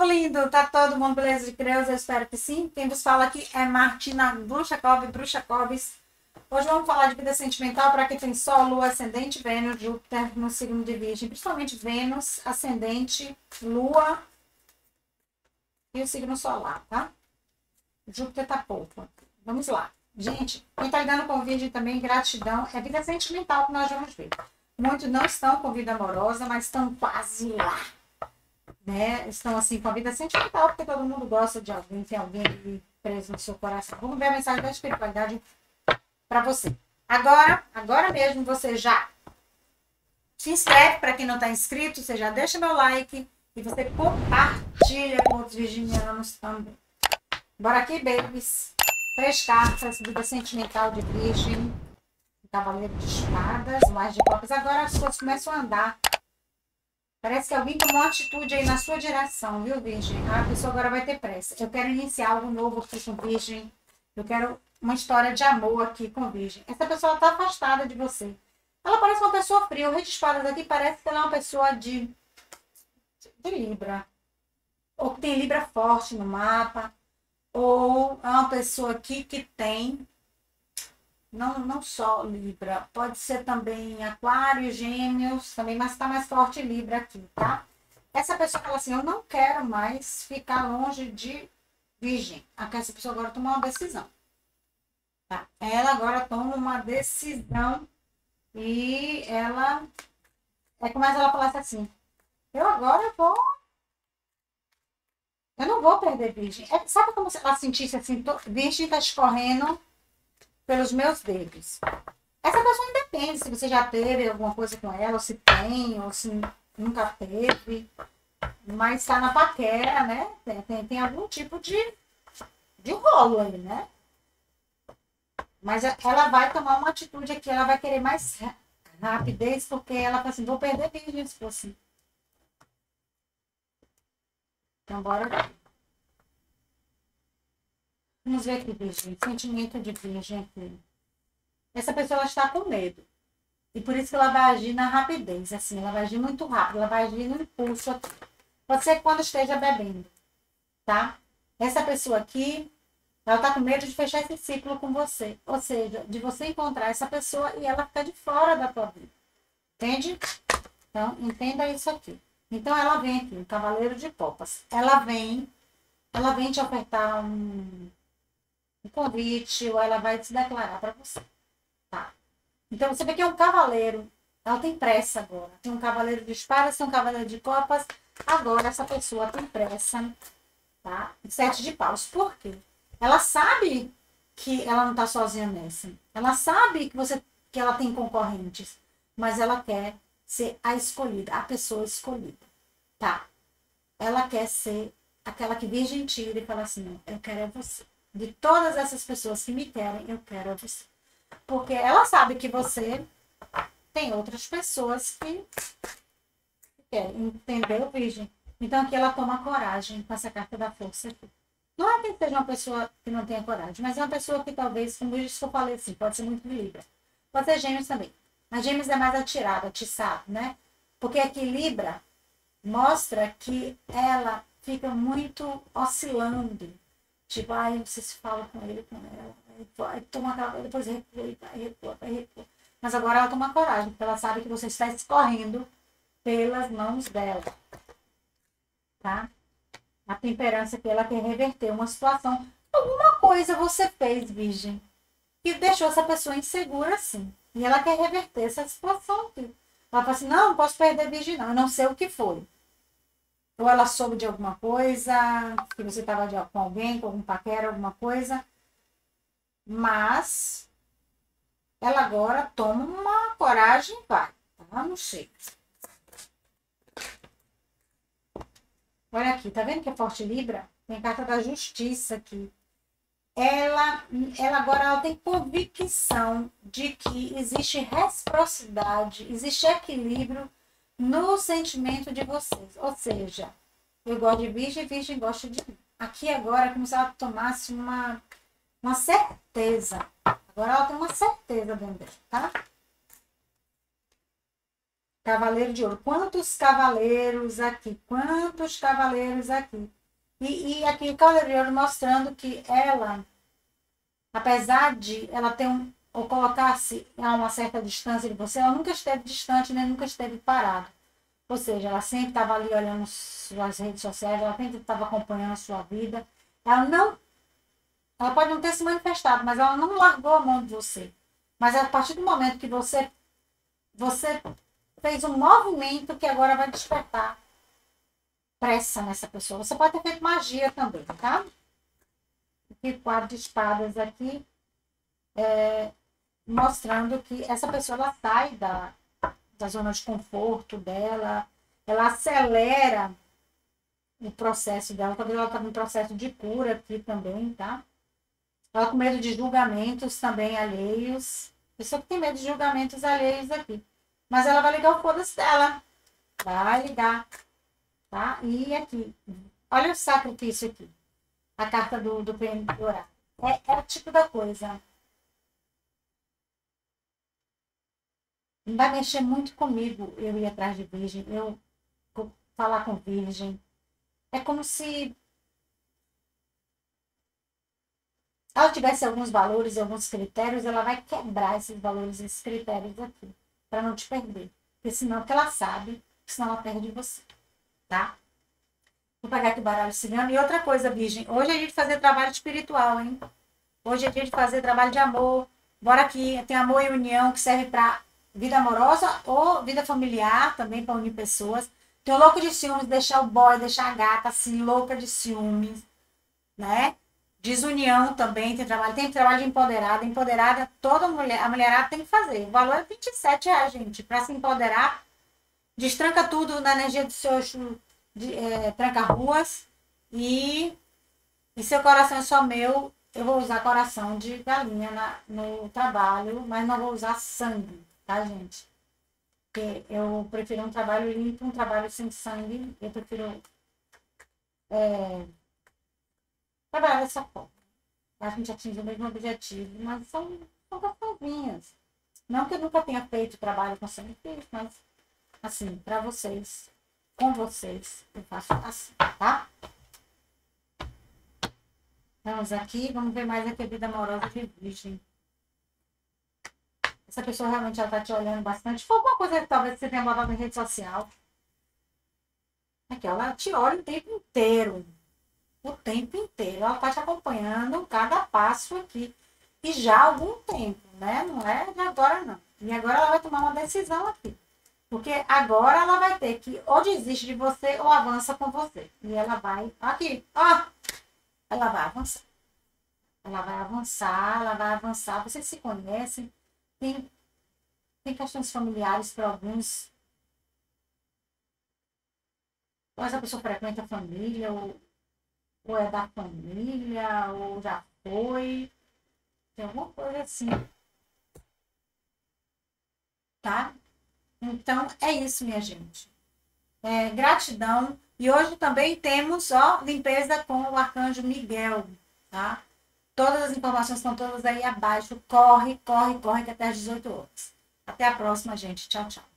povo lindo! Tá todo mundo beleza de Creus? Eu espero que sim. Quem vos fala aqui é Martina Bruxacoves. Hoje vamos falar de vida sentimental para quem tem Sol, Lua, Ascendente, Vênus, Júpiter no signo de Virgem. Principalmente Vênus, Ascendente, Lua e o signo solar, tá? Júpiter tá pouco. Vamos lá. Gente, quem tá lidando com Virgem também, gratidão. É vida sentimental que nós vamos ver. Muitos não estão com vida amorosa, mas estão quase lá. Né? Estão assim com a vida sentimental, porque todo mundo gosta de alguém, tem alguém ali preso no seu coração. Vamos ver a mensagem da espiritualidade para você. Agora mesmo você já se inscreve para quem não está inscrito, você já deixa meu like e você compartilha com outros virginianos também. Bora aqui, babies. 3 cartas, vida sentimental de Virgem, Cavaleiro de Espadas, mais de copas. Agora as coisas começam a andar. Parece que alguém tomou uma atitude aí na sua direção, viu, Virgem? A pessoa agora vai ter pressa. Eu quero iniciar algo novo aqui com Virgem. Eu quero uma história de amor aqui com Virgem. Essa pessoa está afastada de você. Ela parece uma pessoa fria. O Rei de Espadas aqui parece que ela é uma pessoa de Libra. Ou que tem Libra forte no mapa. Ou é uma pessoa aqui que tem... Não só Libra, pode ser também Aquário, Gêmeos, também, mas está mais forte Libra aqui, tá? Essa pessoa fala assim, eu não quero mais ficar longe de Virgem. Aqui essa pessoa agora toma uma decisão. Tá? Ela agora toma uma decisão e ela... É como se ela falasse assim, eu não vou perder Virgem. Sabe como se ela sentisse assim, Virgem está escorrendo pelos meus dedos. Essa pessoa independe se você já teve alguma coisa com ela, ou se tem, ou se nunca teve. Mas está na paquera, né? Tem algum tipo de rolo aí, né? Mas ela vai tomar uma atitude aqui, ela vai querer mais rapidez, porque ela fala assim, vou perder Virgem se for assim. Então, bora aqui. Vamos ver aqui, Virgem. Sentimento de Virgem aqui. Essa pessoa ela está com medo. E por isso que ela vai agir na rapidez. Assim, ela vai agir muito rápido. Ela vai agir no impulso aqui. Pode ser que quando esteja bebendo. Tá? Essa pessoa aqui, ela está com medo de fechar esse ciclo com você. Ou seja, de você encontrar essa pessoa e ela ficar de fora da tua vida. Entende? Então, entenda isso aqui. Então, ela vem aqui, um Cavaleiro de Copas. Ela vem te ofertar um convite, ou ela vai se declarar para você. Tá? Então, você vê que é um cavaleiro. Ela tem pressa agora. Tem um Cavaleiro de Espadas, tem um Cavaleiro de Copas. Agora, essa pessoa tem pressa. Tá? 7 de Paus. Por quê? Ela sabe que ela não está sozinha nessa. Ela sabe que ela tem concorrentes. Mas ela quer ser a escolhida, a pessoa escolhida. Tá? Ela quer ser aquela que Virgem tira e fala assim, não, eu quero é você. De todas essas pessoas que me querem, eu quero é você. Porque ela sabe que você tem outras pessoas que querem, entendeu, Virgem? Então aqui ela toma coragem com essa carta da força aqui. Não é que seja uma pessoa que não tenha coragem, mas é uma pessoa que talvez, como eu falei assim, pode ser muito de Libra. Pode ser Gêmeos também. Mas Gêmeos é mais atirada, atiçado, né? Porque aqui Libra mostra que ela fica muito oscilando. Tipo, aí você se fala com ele, com ela, aí toma aquela, depois recua. Mas agora ela toma coragem, porque ela sabe que você está escorrendo pelas mãos dela. Tá? A temperança que ela quer reverter uma situação. Alguma coisa você fez, Virgem, que deixou essa pessoa insegura assim. E ela quer reverter essa situação aqui. Ela fala assim, não posso perder Virgem, não. Eu não sei o que foi. Ou ela soube de alguma coisa, que você estava com alguém, com algum paquera, alguma coisa. Mas ela agora toma uma coragem e vai. Tá? Não sei. Olha aqui, tá vendo que é forte Libra? Tem carta da justiça aqui. Ela agora ela tem convicção de que existe reciprocidade, existe equilíbrio no sentimento de vocês. Ou seja, eu gosto de Virgem, Virgem gosta de mim. Aqui agora é como se ela tomasse uma certeza. Agora ela tem uma certeza dentro dela, tá? Cavaleiro de ouro. Quantos cavaleiros aqui? Quantos cavaleiros aqui? E aqui o cavaleiro de ouro mostrando que ela, apesar de ela ter ou colocar-se a uma certa distância de você, ela nunca esteve distante, nem nunca esteve parada. Ou seja, ela sempre estava ali olhando suas redes sociais, ela sempre estava acompanhando a sua vida. Ela pode não ter se manifestado, mas ela não largou a mão de você. Mas a partir do momento que você fez um movimento que agora vai despertar pressa nessa pessoa. Você pode ter feito magia também, tá? Aqui, 4 de espadas aqui, mostrando que essa pessoa ela sai da zona de conforto dela, ela acelera o processo dela, talvez ela está no processo de cura aqui também, tá? Ela com medo de julgamentos também alheios. Pessoa que tem medo de julgamentos alheios aqui. Mas ela vai ligar o foda-se dela. Vai ligar. Tá? E aqui. Olha o sacrifício aqui. A carta do PM do oráculo. É o tipo da coisa. Vai mexer muito comigo eu ir atrás de virgem. Eu falar com virgem. É como se ela tivesse alguns valores e alguns critérios, ela vai quebrar esses valores e esses critérios aqui, para não te perder. Porque senão, porque ela sabe, senão ela perde você, tá? Vou pegar aqui o baralho cigano. E outra coisa, virgem, hoje é dia de fazer trabalho espiritual, hein? Hoje é dia de fazer trabalho de amor. Bora aqui, tem amor e união que serve para vida amorosa ou vida familiar, também para unir pessoas. Tem o louco de ciúmes, deixar o boy, deixar a gata assim, louca de ciúmes, né? Desunião também, tem trabalho de empoderada. Empoderada, toda mulher, a mulherada tem que fazer. O valor é R$27, gente. Para se empoderar, destranca tudo na energia do seu tranca-ruas. E seu coração é só meu. Eu vou usar coração de galinha no trabalho, mas não vou usar sangue, tá, gente? Porque eu prefiro um trabalho limpo, um trabalho sem sangue. Eu prefiro trabalhar dessa forma. A gente atinge o mesmo objetivo, mas são questõezinhas. Não que eu nunca tenha feito trabalho com sangue, mas assim, para vocês, com vocês, eu faço assim, tá? Vamos aqui, vamos ver mais aqui a vida amorosa de virgem. Essa pessoa realmente ela tá te olhando bastante. Foi alguma coisa que talvez você tenha botado em rede social. Aqui, ela te olha o tempo inteiro. O tempo inteiro. Ela está te acompanhando cada passo aqui. E já há algum tempo, né? Não é de agora, não. E agora ela vai tomar uma decisão aqui. Porque agora ela vai ter que ou desiste de você ou avança com você. E ela vai... Aqui, ó. Ela vai avançar. Ela vai avançar, ela vai avançar. Vocês se conhecem. Tem questões familiares para alguns. Ou essa pessoa frequenta a família, ou é da família, ou já foi. Tem alguma coisa assim. Tá? Então, é isso, minha gente. Gratidão. E hoje também temos, limpeza com o Arcanjo Miguel, tá? Todas as informações estão todas aí abaixo. Corre, corre, corre, que até às 18 horas. Até a próxima, gente. Tchau, tchau.